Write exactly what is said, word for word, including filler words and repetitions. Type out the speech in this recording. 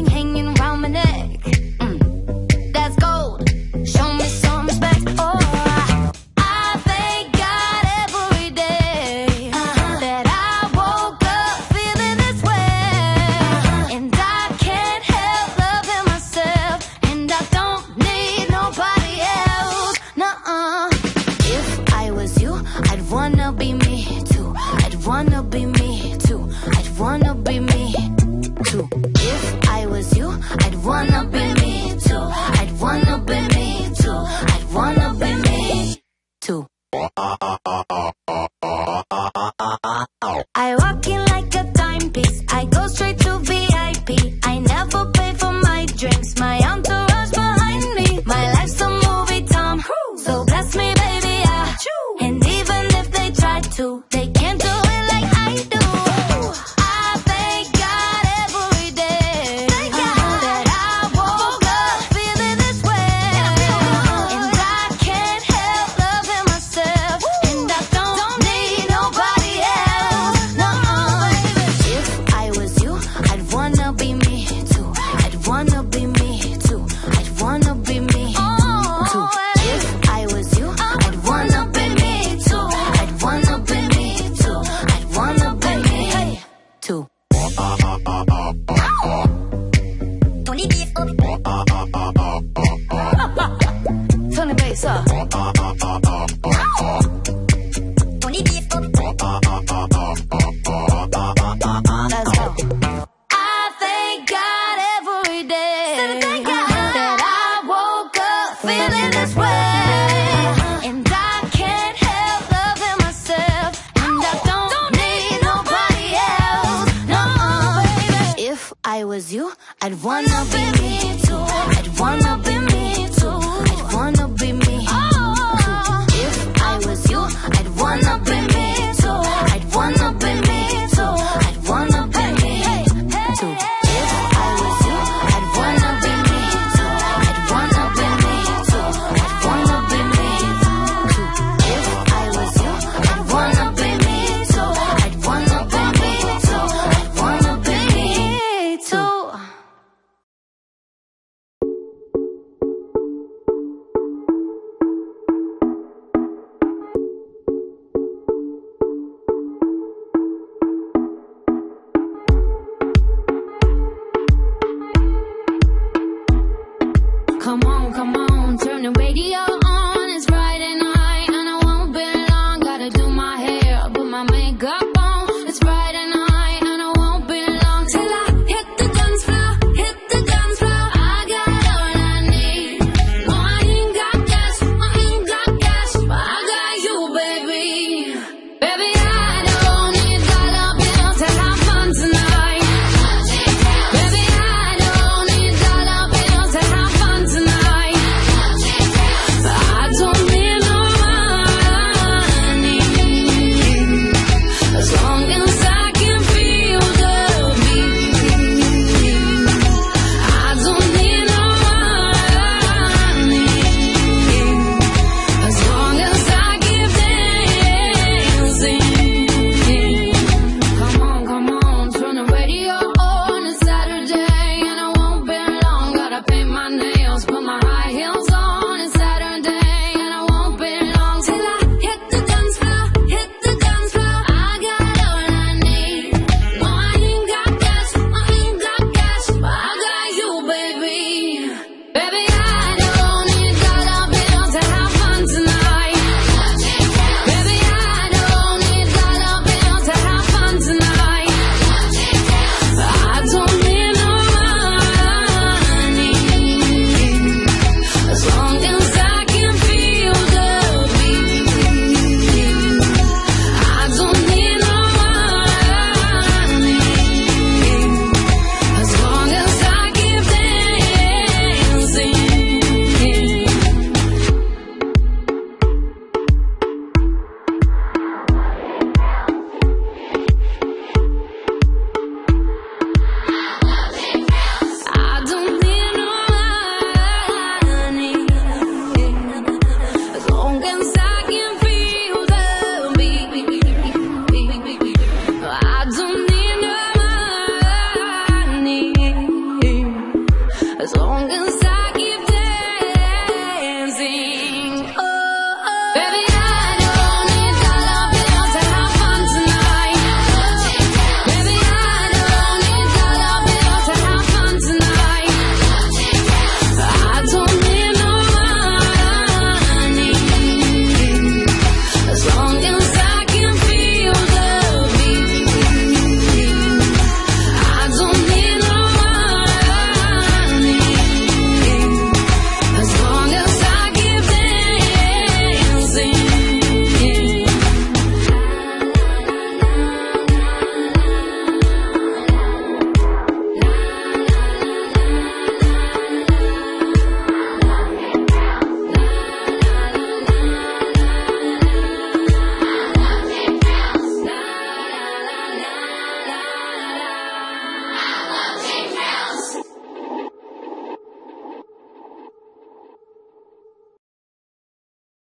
ring hanging round my neck. Mm, that's gold. Show me some respect. Oh, I thank God every day uh-huh. that I woke up feeling this way, and I can't help loving myself, and I don't need nobody else. Nuh-uh. If I was you, I'd wanna be me too. I'd wanna be me too. I'd wanna be me too. If I was you, I'd wanna be me too. I'd wanna be me too. I'd wanna be me too. I walk in like a timepiece. I go straight to V I P. I never pay for my drinks. My entourage behind me. My life's a movie, Tom. So bless me, baby, yeah. And even if they try to, they can't do it like I do. I thank God every day that I woke up feeling this way, and I can't help loving myself, and I don't need nobody else. No, if I was you, I'd wanna be me too. I'd wanna be me too. I'd wanna be me too. If I was you, I'd wanna be me too. I'd wanna be me too. I'd wanna be me too. Turn the bass up. Turn the bass up. Turn the bass up. Let's go. I thank God every day that I woke up feeling this way, and I can't help loving myself, and I don't need nobody else. No, if I was you, I'd wanna be me too. I'd wanna be me too. I'd wanna be me too. If I was you, I'd wanna be me too. I'd wanna be me too. I'd wanna be me too. If I was you, I'd wanna be me too. I'd wanna be me too. I'd wanna be me too. If I was you, I'd wanna be me too. I'd wanna be me too. I'd wanna be me too. Come on, come on, turn the radio